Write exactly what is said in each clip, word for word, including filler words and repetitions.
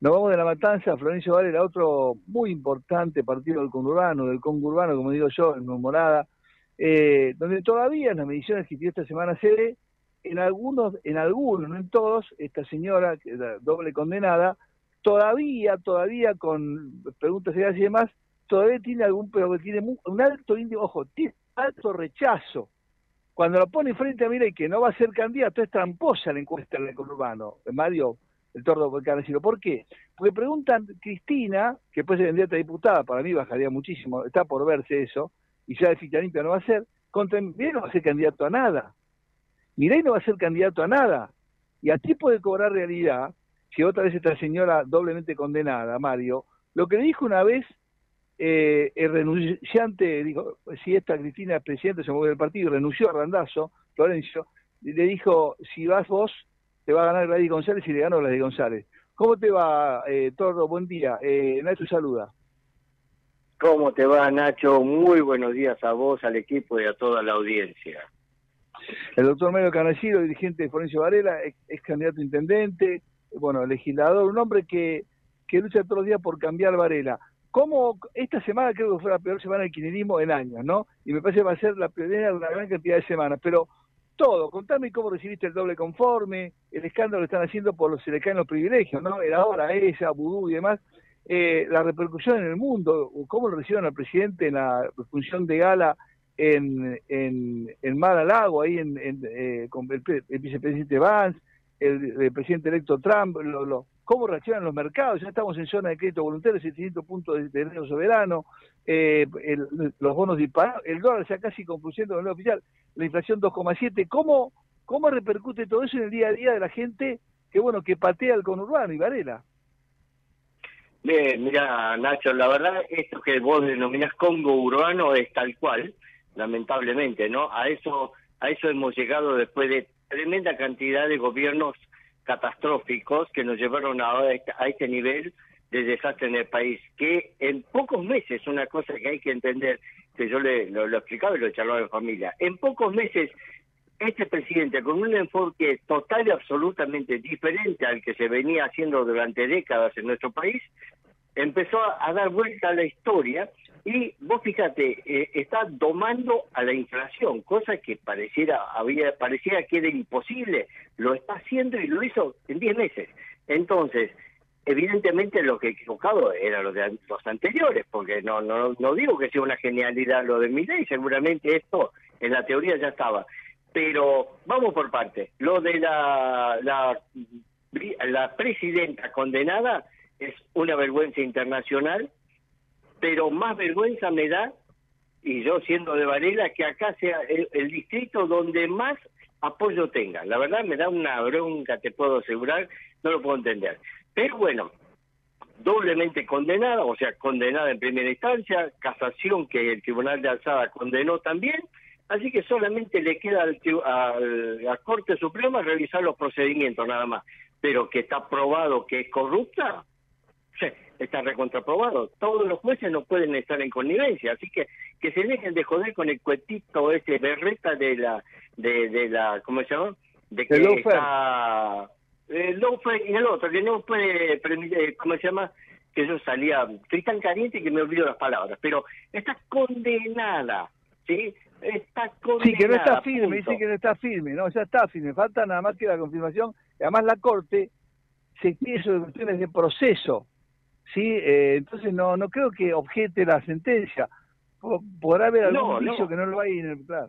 Nos vamos de La Matanza a Florencio Varela, otro muy importante partido del conurbano, del congurbano, como digo yo, en Morada, eh, donde todavía en las mediciones que tiene esta semana se ve, en algunos, en algunos, no en todos, esta señora, que era doble condenada, todavía, todavía con preguntas y demás, todavía tiene algún, pero que tiene un alto índice, ojo, tiene alto rechazo. Cuando lo pone frente a Milei, que no va a ser candidato, es tramposa la encuesta en el conurbano, Mario, el Tordo Canacino. ¿Por qué? Porque preguntan, Cristina, que después de candidata a diputada, para mí bajaría muchísimo, está por verse eso, y ya de ficha limpia no va a ser, contra Milei no va a ser candidato a nada. Milei no va a ser candidato a nada. Y así puede cobrar realidad, si otra vez esta señora doblemente condenada, Mario, lo que le dijo una vez eh, el renunciante, dijo, si esta Cristina es presidenta, se mueve del partido, renunció a Randazzo, Florencio, le dijo, si vas vos, te va a ganar Gladys González, y le ganó Gladys González. ¿Cómo te va, eh, Tordo? Buen día. Eh, Nacho saluda. ¿Cómo te va, Nacho? Muy buenos días a vos, al equipo y a toda la audiencia. El doctor Mario Canacino, dirigente de Florencio Varela, ex, ex candidato a intendente, bueno, legislador, un hombre que, que lucha todos los días por cambiar Varela. ¿Cómo esta semana creo que fue la peor semana del kirchnerismo en años, ¿no? Y me parece que va a ser la primera de una gran cantidad de semanas, pero todo, contame cómo recibiste el doble conforme, el escándalo que están haciendo por los se le caen los privilegios, ¿no? Era hora ella, Vudú y demás, eh, la repercusión en el mundo, cómo lo recibieron al presidente en la función de gala en, en, en Mar a Lago, ahí en, en, eh, con el, el vicepresidente Vance, el, el presidente electo Trump, lo, lo, cómo reaccionan los mercados, ya estamos en zona de crédito voluntario, setecientos puntos de dinero soberano, eh, el, los bonos disparados, el dólar ya casi concluyendo con el oficial, la inflación dos coma siete, ¿cómo, ¿cómo repercute todo eso en el día a día de la gente que bueno que patea el conurbano y Varela? Bien, mira, Nacho, la verdad, esto que vos denominás Congo urbano es tal cual, lamentablemente, ¿no? A eso, a eso hemos llegado después de tremenda cantidad de gobiernos catastróficos que nos llevaron a este, a este nivel de desastre en el país, que en pocos meses, una cosa que hay que entender, que yo le, lo, lo explicaba y lo charlaba en familia, en pocos meses este presidente, con un enfoque total y absolutamente diferente al que se venía haciendo durante décadas en nuestro país, empezó a, a dar vuelta a la historia y vos fíjate, eh, está domando a la inflación, cosa que pareciera había parecía que era imposible, lo está haciendo y lo hizo en diez meses. Entonces, evidentemente lo que equivocado era lo de los anteriores, porque no no no digo que sea una genialidad lo de Milei, seguramente esto en la teoría ya estaba. Pero vamos por partes. Lo de la, la, la presidenta condenada es una vergüenza internacional, pero más vergüenza me da, y yo siendo de Varela, que acá sea el, el distrito donde más apoyo tenga. La verdad me da una bronca, te puedo asegurar, no lo puedo entender. Pero bueno, doblemente condenada, o sea, condenada en primera instancia, casación que el Tribunal de Alzada condenó también, así que solamente le queda al, al, a la Corte Suprema revisar los procedimientos nada más. Pero que está probado que es corrupta, sí, está recontraprobado. Todos los jueces no pueden estar en connivencia, así que que se dejen de joder con el cuetito ese berreta de la, de, de la, ¿cómo se llama? De que el está el lawfare y el otro, que no puede, ¿cómo se llama? Que yo salía, estoy tan caliente que me olvido las palabras, pero está condenada, ¿sí? Está condenada. Sí, que no está firme, punto. dice que no está firme, no, ya está firme, falta nada más que la confirmación, y además la Corte se quiere sobre cuestiones de proceso, ¿sí? Eh, entonces no no creo que objete la sentencia, podrá haber algún no, vicio no. que no lo hay en el plan.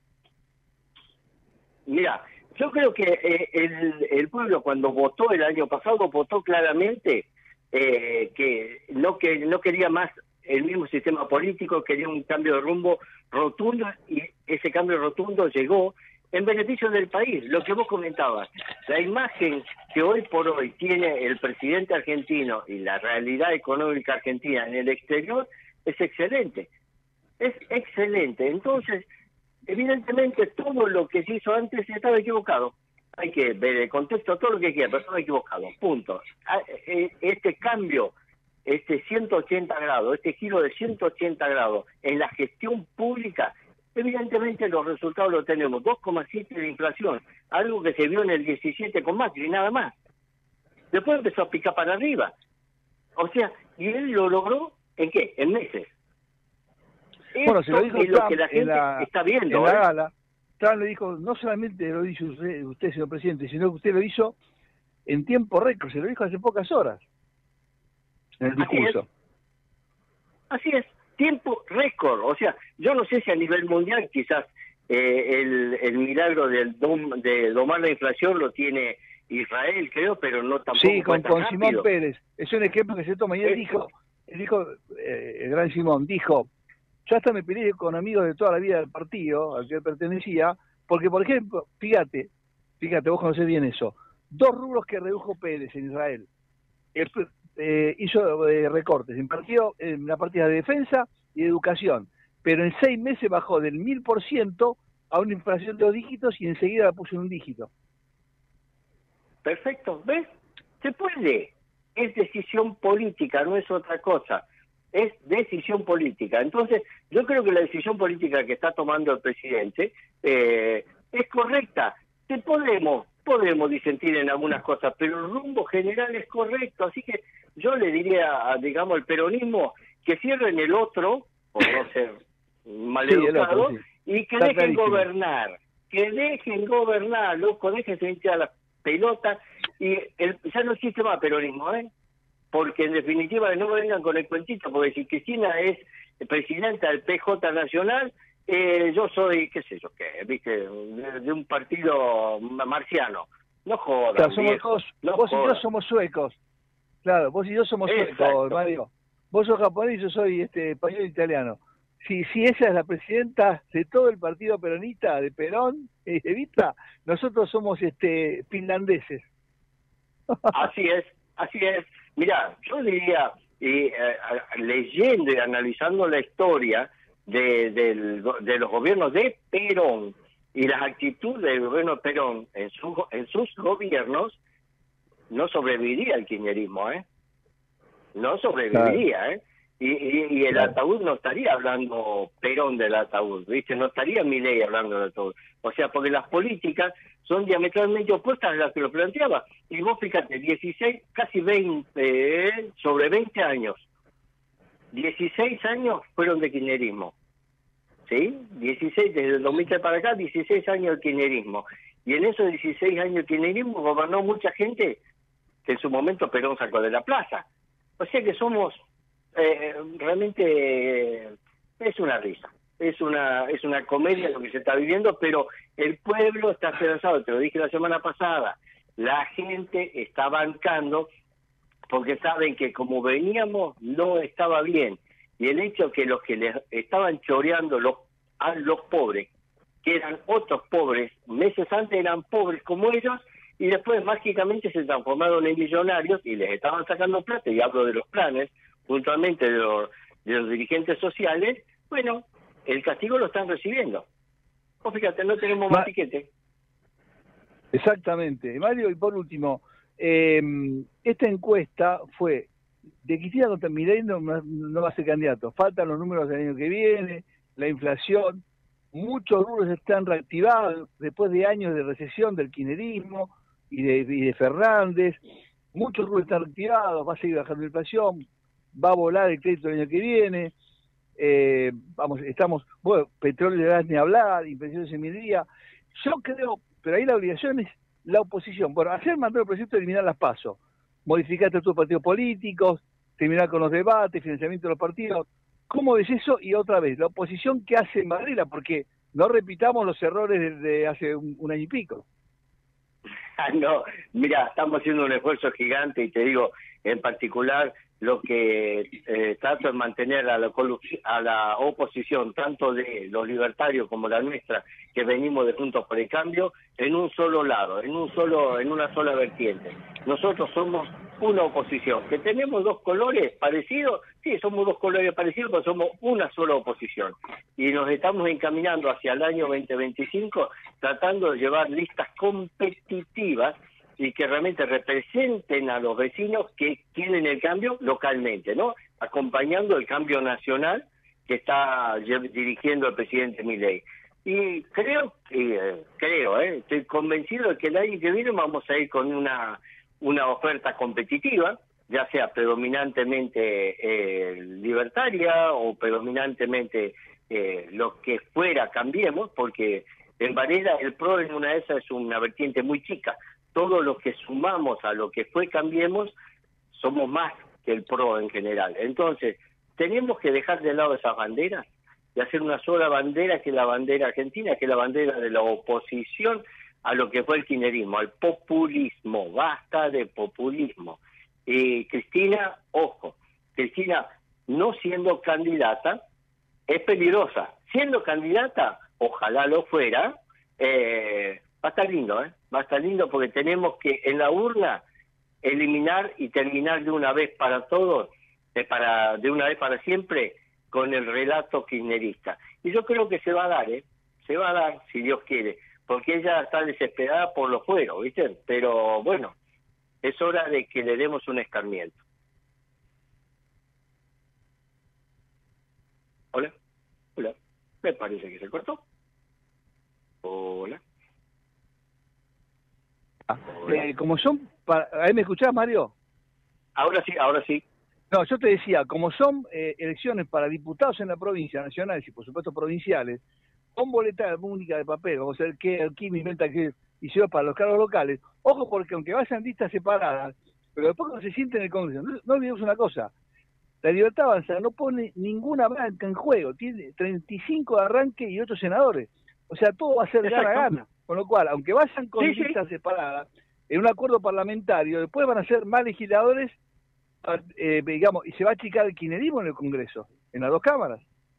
Mira, yo creo que eh, el, el pueblo cuando votó el año pasado, votó claramente eh, que no que no quería más el mismo sistema político, quería un cambio de rumbo rotundo, y ese cambio rotundo llegó en beneficio del país. Lo que vos comentabas, la imagen que hoy por hoy tiene el presidente argentino y la realidad económica argentina en el exterior es excelente, es excelente. Entonces, evidentemente todo lo que se hizo antes estaba equivocado. Hay que ver el contexto, todo lo que quiera, pero estaba equivocado, punto. Este cambio, este ciento ochenta grados, este giro de ciento ochenta grados en la gestión pública, evidentemente los resultados los tenemos, dos coma siete de inflación, algo que se vio en el diecisiete con Macri, nada más. después empezó a picar para arriba. O sea, y él lo logró, ¿en qué? En meses. Bueno, Esto se lo dijo es Trump lo que la gente en la, está viendo. en la ¿eh? gala. Trump le dijo, no solamente lo hizo usted, usted, señor presidente, sino que usted lo hizo en tiempo récord, se lo dijo hace pocas horas en el discurso. Así es, Así es. Tiempo récord. O sea, yo no sé si a nivel mundial quizás eh, el, el milagro del dom, de domar la inflación lo tiene Israel, creo, pero no tampoco. Sí, con, con Simón Pérez. Es un ejemplo que se toma. Y él es, dijo, él dijo eh, el gran Simón, dijo, yo hasta me peleé con amigos de toda la vida del partido al que él pertenecía, porque, por ejemplo, fíjate, fíjate, vos conocés bien eso, dos rubros que redujo Pérez en Israel. El, eh, hizo eh, recortes en, partido, en la partida de defensa y de educación, pero en seis meses bajó del mil por ciento a una inflación de dos dígitos y enseguida la puso en un dígito. Perfecto, ¿ves? Se puede. Es decisión política, no es otra cosa. Es decisión política. Entonces, yo creo que la decisión política que está tomando el presidente eh, es correcta. Te podemos, podemos disentir en algunas cosas, pero el rumbo general es correcto. Así que yo le diría, a, digamos, al peronismo que cierren el otro, por no ser maleducado, sí, sí. y que está dejen clarísimo. gobernar. Que dejen gobernar, loco, déjense hinchar la pelota. Y el, ya no existe más peronismo, ¿eh? Porque en definitiva no vengan con el cuentito, porque si Cristina es presidenta del P J Nacional, eh, yo soy, qué sé yo qué, viste, de, de un partido marciano. No jodan, claro, somos viejo, todos, no vos jodan. y yo somos suecos. Claro, vos y yo somos Exacto. suecos, Mario. Vos sos japonés y yo soy este español e italiano. Si, si ella es la presidenta de todo el partido peronista, de Perón y de Evita, nosotros somos este finlandeses. Así es, así es. Mira, yo diría, eh, eh, leyendo y analizando la historia de, de, de los gobiernos de Perón y las actitudes del gobierno de Perón en, su, en sus gobiernos, no sobreviviría el kirchnerismo, ¿eh? No sobreviviría, claro. ¿eh? Y, y, y el claro. ataúd no estaría hablando Perón del ataúd, ¿viste? No estaría Milei hablando del ataúd. O sea, porque las políticas son diametralmente opuestas a las que lo planteaba. Y vos fíjate, dieciséis, casi veinte, eh, sobre veinte años. dieciséis años fueron de kirchnerismo. ¿Sí? dieciséis, desde el dos mil tres para acá, dieciséis años de kirchnerismo. Y en esos dieciséis años de kirchnerismo gobernó mucha gente que en su momento Perón sacó de la plaza. O sea que somos... Eh, realmente eh, es una risa, es una es una comedia lo que se está viviendo, pero el pueblo está esperanzado, te lo dije la semana pasada, la gente está bancando porque saben que como veníamos no estaba bien, y el hecho que los que les estaban choreando los, a los pobres, que eran otros pobres, meses antes eran pobres como ellos, y después mágicamente se transformaron en millonarios y les estaban sacando plata, y hablo de los planes, puntualmente de los, de los dirigentes sociales, bueno, el castigo lo están recibiendo. Vos fíjate, no tenemos más tiquete. Exactamente. Mario, y por último, eh, esta encuesta fue de Cristina contra Milei no, no va a ser candidato. Faltan los números del año que viene, la inflación, muchos rubros están reactivados después de años de recesión del kirchnerismo y de, y de Fernández. Muchos rubros están reactivados, va a seguir bajando la inflación, va a volar el crédito el año que viene, eh, vamos, estamos, bueno, petróleo y gas ni hablar, inversiones en minería. Yo creo, pero ahí la obligación es la oposición. Bueno, hacer mandar el proyecto de eliminar las PASO, modificar todos los partidos políticos, terminar con los debates, financiamiento de los partidos. ¿Cómo ves eso? Y otra vez, la oposición que hace en Varela, porque no repitamos los errores de, de hace un, un año y pico. No, mira, estamos haciendo un esfuerzo gigante y te digo, en particular, lo que eh, trato es mantener a la, a la oposición, tanto de los libertarios como la nuestra, que venimos de Juntos por el Cambio, en un solo lado, en un solo, en una sola vertiente. Nosotros somos una oposición, que tenemos dos colores parecidos, sí, somos dos colores parecidos, pero somos una sola oposición. Y nos estamos encaminando hacia el año veinte veinticinco, tratando de llevar listas competitivas y que realmente representen a los vecinos que quieren el cambio localmente, ¿no? Acompañando el cambio nacional que está dirigiendo el presidente Milei. Y creo, eh, creo, eh, estoy convencido de que el año que viene vamos a ir con una una oferta competitiva, ya sea predominantemente eh, libertaria o predominantemente eh, lo que fuera Cambiemos, porque en Varela el PRO en una de esas es una vertiente muy chica. Todo lo que sumamos a lo que fue Cambiemos somos más que el PRO en general. Entonces, tenemos que dejar de lado esas banderas y hacer una sola bandera, que es la bandera argentina, que es la bandera de la oposición a lo que fue el kirchnerismo, al populismo. Basta de populismo. Y Cristina, ojo, Cristina no siendo candidata es peligrosa. Siendo candidata, ojalá lo fuera, eh, va a estar lindo, ¿eh? Va a estar lindo porque tenemos que en la urna eliminar y terminar de una vez para todos, de, para, de una vez para siempre, con el relato kirchnerista. Y yo creo que se va a dar, ¿eh? Se va a dar, si Dios quiere, porque ella está desesperada por los fueros, ¿viste? Pero bueno, es hora de que le demos un escarmiento. Hola, hola, me parece que se cortó. Hola. Hola. Eh, como son, para, ¿ahí me escuchás, Mario? Ahora sí, ahora sí. No, yo te decía, como son eh, elecciones para diputados en la provincia, nacionales y por supuesto provinciales, con boleta única de papel, vamos a ver qué aquí me inventa que hicieron para los cargos locales. Ojo, porque aunque vayan listas separadas, pero después cuando se siente en el Congreso, no, no olvidemos una cosa, la Libertad Avanza no pone ninguna banca en juego, tiene treinta y cinco de arranque y ocho senadores. O sea, todo va a ser gana gana. Con lo cual, aunque vayan con sí, listas sí. separadas, en un acuerdo parlamentario, después van a ser más legisladores, eh, digamos, y se va a achicar el kirchnerismo en el Congreso, en las dos cámaras.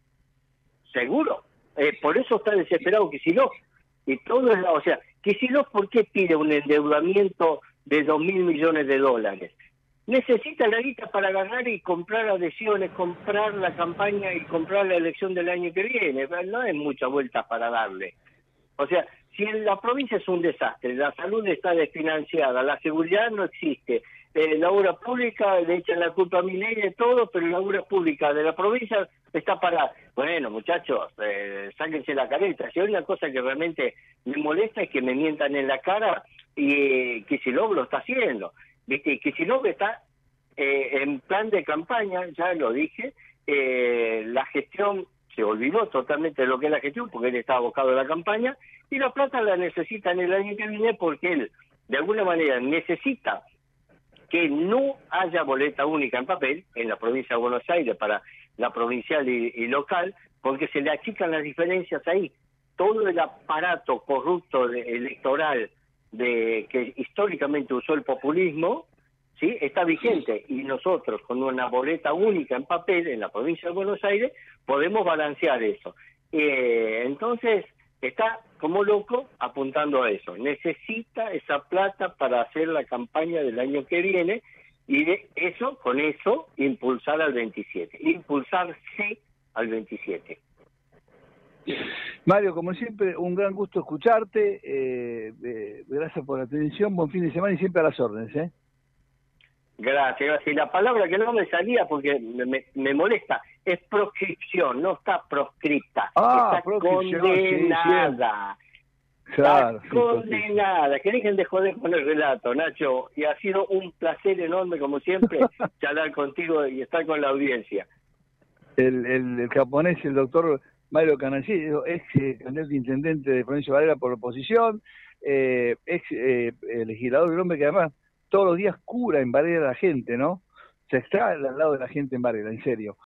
Seguro. Eh, por eso está desesperado Kicillof. Y todo es, o sea, Kicillof, ¿por qué pide un endeudamiento de dos mil millones de dólares? Necesita la guita para agarrar y comprar adhesiones, comprar la campaña y comprar la elección del año que viene. No hay mucha vuelta para darle. O sea, si en la provincia es un desastre, la salud está desfinanciada, la seguridad no existe, eh, la obra pública le echan la culpa a Milei de todo, pero la obra pública de la provincia está parada. Bueno, muchachos, eh, sáquense la careta. Si hay una cosa que realmente me molesta es que me mientan en la cara y eh, Kicillof lo está haciendo. ¿Viste? Kicillof está eh, en plan de campaña, ya lo dije, eh, la gestión se olvidó totalmente de lo que es la gestión porque él estaba abocado a la campaña y la plata la necesita en el año que viene porque él de alguna manera necesita que no haya boleta única en papel en la provincia de Buenos Aires para la provincial y, y local, porque se le achican las diferencias ahí. Todo el aparato corrupto de, electoral de que históricamente usó el populismo, ¿sí?, está vigente, y nosotros con una boleta única en papel en la provincia de Buenos Aires podemos balancear eso. Eh, entonces está como loco apuntando a eso. Necesita esa plata para hacer la campaña del año que viene y de eso, con eso, impulsar al veintisiete. Impulsarse al veintisiete. Mario, como siempre, un gran gusto escucharte. Eh, eh, gracias por la atención. Buen fin de semana y siempre a las órdenes, ¿eh? Gracias, gracias. Y la palabra que no me salía porque me, me molesta es proscripción, no está proscripta, ah, está condenada. Sí, sí. Claro, está sí, condenada. Que dejen de joder con el relato, Nacho. Y ha sido un placer enorme, como siempre, charlar contigo y estar con la audiencia. El, el, el japonés, el doctor Mario Canacillo, ex eh, candidato intendente de Florencio Varela por la oposición, eh, ex eh, legislador del hombre que además todos los días cura en Varela a la gente, ¿no? Se está al lado de la gente en Varela, en serio.